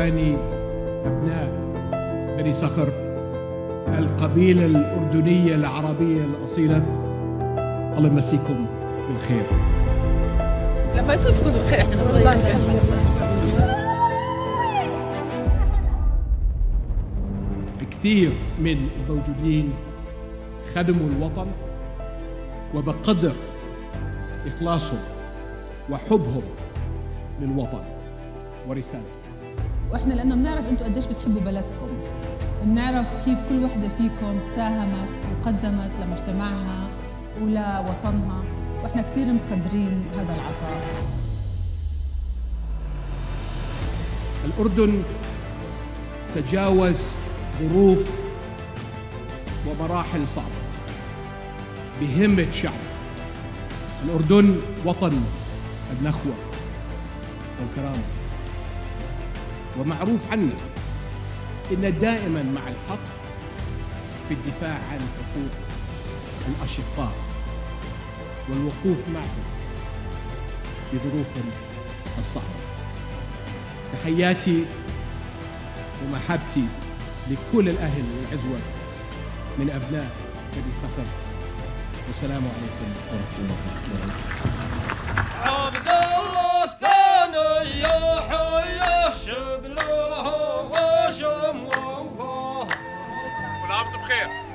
إخواني أبناء بني صخر، القبيلة الأردنية العربية الأصيلة، الله يمسيكم بالخير. لما انتوا تكونوا بخير احنا والله. كثير من الموجودين خدموا الوطن، وبقدر إخلاصهم وحبهم للوطن ورسالته. واحنا لانه بنعرف انتم قديش بتحبوا بلدكم، وبنعرف كيف كل وحده فيكم ساهمت وقدمت لمجتمعها ولوطنها، واحنا كثير مقدرين هذا العطاء. الأردن تجاوز ظروف ومراحل صعبة بهمة شعب. الأردن وطن النخوة والكرامة، ومعروف عنا إن دائما مع الحق في الدفاع عن حقوق الأشقاء والوقوف معهم بظروف الصعبة. تحياتي ومحبتي لكل الأهل والعزوة من أبناء بني صخر، والسلام عليكم ورحمة الله وبركاته. عبد الله الثاني يا حي شغله وشموه، كل عام وانتم بخير.